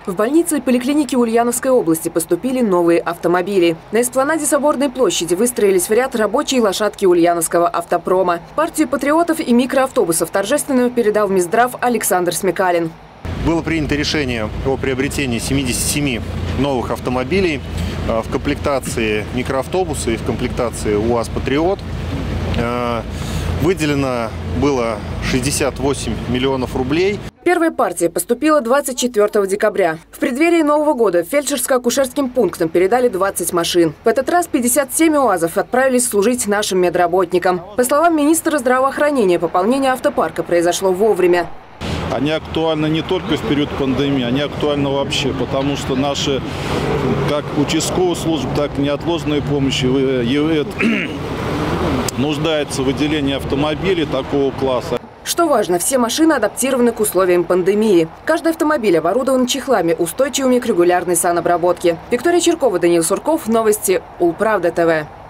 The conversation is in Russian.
В больницы и поликлиники Ульяновской области поступили новые автомобили. На эспланаде Соборной площади выстроились в ряд рабочие лошадки Ульяновского автопрома. Партию патриотов и микроавтобусов торжественно передал в Минздрав Александр Смекалин. Было принято решение о приобретении 77 новых автомобилей в комплектации микроавтобуса и в комплектации УАЗ «Патриот». Выделено было 68 миллионов рублей. Первая партия поступила 24 декабря. В преддверии Нового года фельдшерско-акушерским пунктам передали 20 машин. В этот раз 57 УАЗов отправились служить нашим медработникам. По словам министра здравоохранения, пополнение автопарка произошло вовремя. Они актуальны не только в период пандемии, они актуальны вообще, потому что наши, как участковая служба, так и неотложная помощь, нуждается в выделении автомобилей такого класса. Что важно, все машины адаптированы к условиям пандемии. Каждый автомобиль оборудован чехлами, устойчивыми к регулярной санобработке. Виктория Черкова, Даниил Сурков. Новости Улправда ТВ.